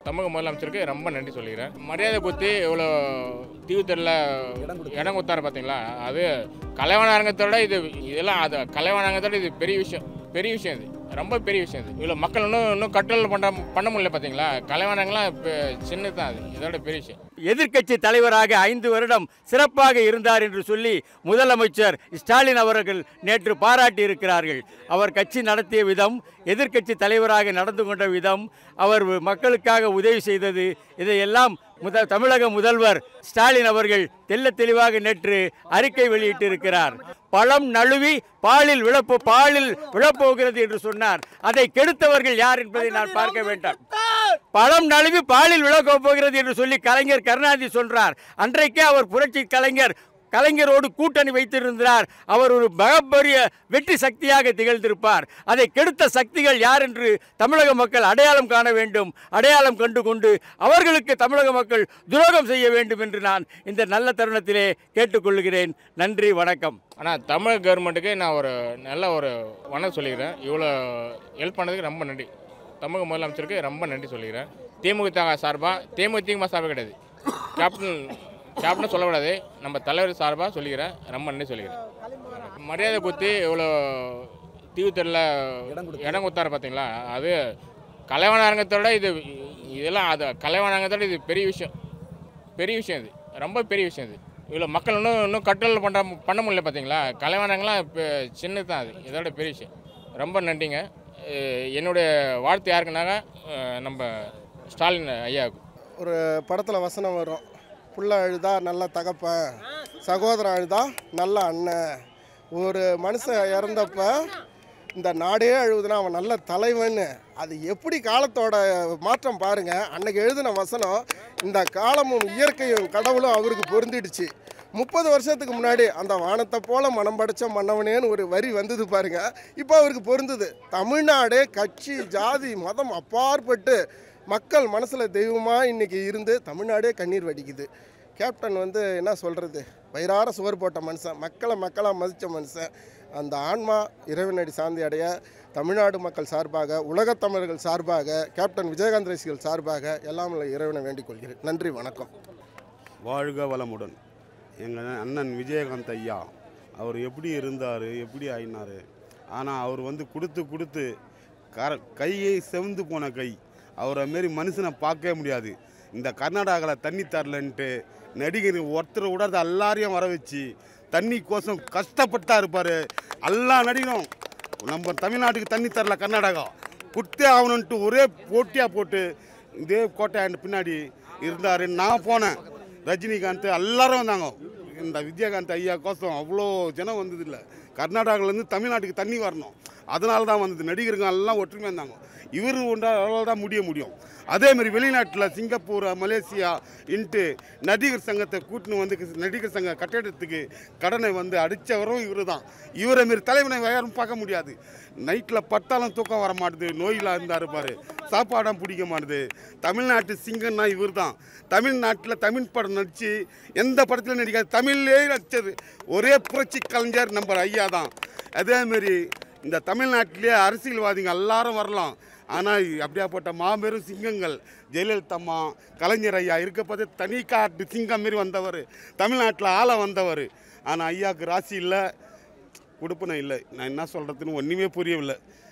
தமிழக முதலமைச்சருக்கு ரொம்ப நன்றி சொல்லிக்கிறேன். மரியாதை குத்தி இவ்வளோ தீவுத்தரில் இடம் கொடுத்தாரு பார்த்தீங்களா, அது கலைவாணரங்கத்தோட இதெல்லாம் அது கலைவாணரங்கத்தோட இது பெரிய விஷயம் இது ரொம்ப பெரிய விஷயம். இது இவ்வளோ மக்கள் இன்னும் கட்டல் பண்ண முடியல பார்த்தீங்களா. கலைவாணங்கள்லாம் இப்போ சின்னது தான், அது இதோட பெரிய விஷயம். எதிர்க்கட்சி தலைவராக 5 வருடம் சிறப்பாக இருந்தார் என்று சொல்லி முதலமைச்சர் ஸ்டாலின் அவர்கள் நேற்று பாராட்டி இருக்கிறார்கள். அவர் கட்சி நடத்திய விதம், எதிர்க்கட்சி தலைவராக நடந்து கொண்ட விதம், அவர் மக்களுக்காக உதவி செய்தது, இதையெல்லாம் தமிழக முதல்வர் ஸ்டாலின் அவர்கள் தெல்ல தெளிவாக நேற்று அறிக்கை வெளியிட்டிருக்கிறார். பழம் நழுவி பாலில் விழப்போகிறது என்று சொன்னார். அதை கெடுத்தவர்கள் யார் என்பதை நான் பார்க்க வேண்டாம். பழம் நழுவி பாலில் விழப்போகிறது போகிறது என்று சொல்லி கலைஞர் கருணாநிதி சொல்றார். அன்றைக்கே அவர் புரட்சி கலைஞரோடு கூட்டணி வைத்திருந்தார். அவர் ஒரு மிகப்பெரிய வெற்றி சக்தியாக திகழ்ந்திருப்பார். அதை கெடுத்த சக்திகள் யார் என்று தமிழக மக்கள் அடையாளம் காண வேண்டும். அடையாளம் கண்டு கொண்டு அவர்களுக்கு தமிழக மக்கள் துரோகம் செய்ய வேண்டும் என்று நான் இந்த நல்ல தருணத்திலே கேட்டுக்கொள்கிறேன். நன்றி, வணக்கம். ஆனால் தமிழக கவர்மெண்ட்டுக்கு நான் ஒரு நல்ல ஒரு வணக்கம் சொல்லிக்கிறேன். இவ்வளோ ஹெல்ப் பண்ணதுக்கு ரொம்ப நன்றி. தமிழக முதலமைச்சருக்கு ரொம்ப நன்றி சொல்லிக்கிறேன். திமுக சார்பாக கிடையாது, கேப்டன் சொல்லக்கூடாது, நம்ம தலைவர் சார்பாக சொல்லிக்கிறேன். ரொம்ப நன்றி சொல்லிக்கிறேன். மரியாதை குத்தி இவ்வளோ தீவுத்தரில் இடம் கொடுத்தாரு பார்த்தீங்களா, அது கலைவாணரங்கத்தோட இதெல்லாம் அது கலைவாணரங்கத்தோட இது பெரிய விஷயம் இது ரொம்ப பெரிய விஷயம். இது இவ்வளோ மக்கள் இன்னும் கட்டல் பண்ண முடியல பார்த்தீங்களா. கலைவாணங்கள்லாம் இப்போ சின்னது தான், அது இதோட பெரிய விஷயம். ரொம்ப நன்றிங்க. என்னுடைய வாழ்த்து யாருக்குனாங்க, நம்ம ஸ்டாலின் ஐயாவுக்கு. ஒரு படத்தில் வசனம் வரும், புள்ள அழுதா நல்ல தகப்பன், சகோதரன் அழுதா நல்ல அண்ணன். ஒரு மனுஷன் இறந்தப்ப இந்த நாடே அழுகுதுன்னா அவன் நல்ல தலைவன். அது எப்படி காலத்தோட மாற்றம் பாருங்கள். அன்னைக்கு எழுதின வசனம் இந்த காலமும் இயற்கையும் கடவுளும் அவருக்கு பொருந்திடுச்சு. 30 வருஷத்துக்கு முன்னாடி அந்த வானத்தை போல மனம் படைச்ச மன்னவனேன்னு ஒரு வரி வந்தது பாருங்க, இப்போ அவருக்கு பொருந்தது. தமிழ்நாடே கட்சி ஜாதி மதம் அப்பாற்பட்டு மக்கள் மனசில் தெய்வமாக இன்றைக்கி இருந்து தமிழ்நாடே கண்ணீர் வடிக்குது. கேப்டன் என்ன சொல்கிறது, வயிறார சுவர் போட்ட மனுஷன், மக்களாக மதித்த மனுஷன். அந்த ஆன்மா இறைவனடி சாந்தி அடைய தமிழ்நாடு மக்கள் சார்பாக, உலகத் தமிழர்கள் சார்பாக, கேப்டன் விஜயகாந்த் ரசிகர்கள் சார்பாக எல்லாம் இறைவனை வேண்டிக் கொள்கிறேன். நன்றி, வணக்கம். வாழ்க வளமுடன். எங்கள் அண்ணன் விஜயகாந்த் ஐயா அவர் எப்படி இருந்தார், எப்படி ஆயினார். ஆனால் அவர் கொடுத்து கையை செவந்து போன கை. அவரை மாரி மனுஷனை பார்க்கவே முடியாது. இந்த கர்நாடகாவில் தண்ணி தரலன்ட்டு நடிகர் ஒருத்தர் விடாத எல்லாரையும் வர வச்சு தண்ணி கோசம் கஷ்டப்பட்டா இருப்பார். எல்லா நடிகரும் நம்ம தமிழ்நாட்டுக்கு தண்ணி தரல, கர்நாடகா குட்டே ஆகணுன்ட்டு ஒரே போட்டியாக போட்டு இதே கோட்டை பின்னாடி இருந்தார். நான் போனேன், ரஜினிகாந்த் எல்லாரும் வந்தாங்க. இந்த விஜயகாந்த் ஐயா கோசம் அவ்வளோ ஜனம் வந்ததில்லை. கர்நாடகாவிலேருந்து தமிழ்நாட்டுக்கு தண்ணி வரணும், அதனால தான் வந்தது. நடிகருங்க எல்லாம் ஒற்றுமையாக இருந்தாங்க. இவர் ஒன்றால் தான் முடியும். அதேமாதிரி வெளிநாட்டில் சிங்கப்பூர், மலேசியா இன்ட்டு நடிகர் சங்கத்தை கூட்டின்னு நடிகர் சங்க கட்டிடத்துக்கு கடனை அடித்தவரும் இவர் தான். இவரை மாரி தலைவனை யாரும் பார்க்க முடியாது. நைட்டில் பட்டாலும் தூக்கம் வர மாட்டுது, நோயில் இருந்தார் பாரு, சாப்பாடம் பிடிக்க மாட்டுது. தமிழ்நாட்டு சிங்கம்னா இவர் தான். தமிழ்நாட்டில் தமிழ் படம் நடித்து எந்த படத்துலையும் நடிக்காது, தமிழ்லேயே நடித்தது ஒரே புரட்சி கலைஞர் நம்ம ஐயா தான். அதேமாரி இந்த தமிழ்நாட்டிலே அரசியல்வாதிங்க எல்லாரும் வரலாம், ஆனால் அப்படியாப்பட்ட மாபெரும் சிங்கங்கள் ஜெயலலிதா அம்மா, கலைஞர் ஐயா இருக்கப்போதே தனி காட்டு சிங்கம் மாரி வந்தவர், தமிழ்நாட்டில் ஆள வந்தவர். ஆனால் ஐயாவுக்கு ராசி இல்லை, கொடுப்பனை இல்லை. நான் என்ன சொல்கிறதுன்னு ஒன்றுமே புரியவில்லை.